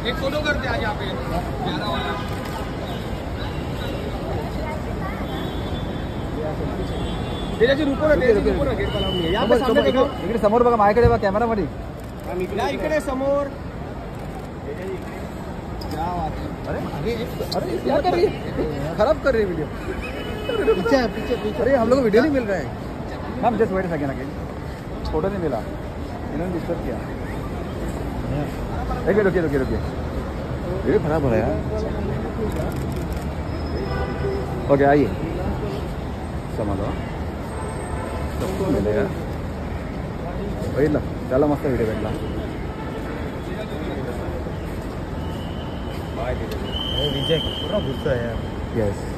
एक फोटो करते आज यहाँ पे 11 वाला। तेजाजी रुको ना, तेजाजी रुको ना, गेट वाला नाही यहाँ पे सामने देखो, इकडे समोर बघा, माझ्याकडे बघा कॅमेरा मध्ये, या इकडे समोर। क्या बात है, अरे अरे क्या कर रही है, खराब कर रही है वीडियो। पीछे पीछे पीछे, अरे हम लोग को वीडियो नहीं मिल रहा है। हम just wait second again, photo नहीं मिला, इन्होंने डिस्टर्ब किया। एक रुकिए रुकिए रुकिए, वीडियो खराब हो रहा है यार। ओके आइए, समझो सबको मिलेगा बघितलं, त्याला मस्त व्हिडिओ भेटला। विजय पूरा गुस्सा है यार। यस